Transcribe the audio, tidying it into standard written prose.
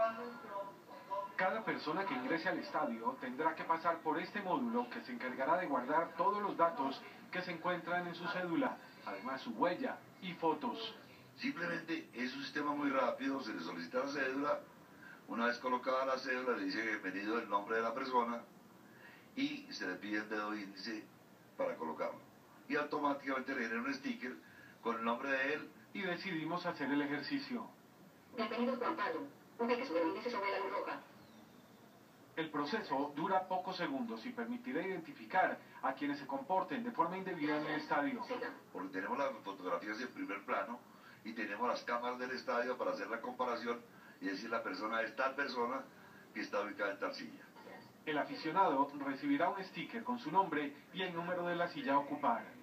Cada persona que ingrese al estadio tendrá que pasar por este módulo que se encargará de guardar todos los datos que se encuentran en su cédula, además su huella y fotos. Simplemente es un sistema muy rápido, se le solicita la cédula, una vez colocada la cédula le dice bienvenido el nombre de la persona y se le pide el dedo índice para colocarlo. Y automáticamente le genera un sticker con el nombre de él. Y decidimos hacer el ejercicio. Bienvenido Juan Pablo, ubique su dedo índice sobre la luz roja. El proceso dura pocos segundos y permitirá identificar a quienes se comporten de forma indebida en el estadio. Porque tenemos las fotografías en primer plano y tenemos las cámaras del estadio para hacer la comparación y decir la persona es tal persona que está ubicada en tal silla. El aficionado recibirá un sticker con su nombre y el número de la silla a ocupar.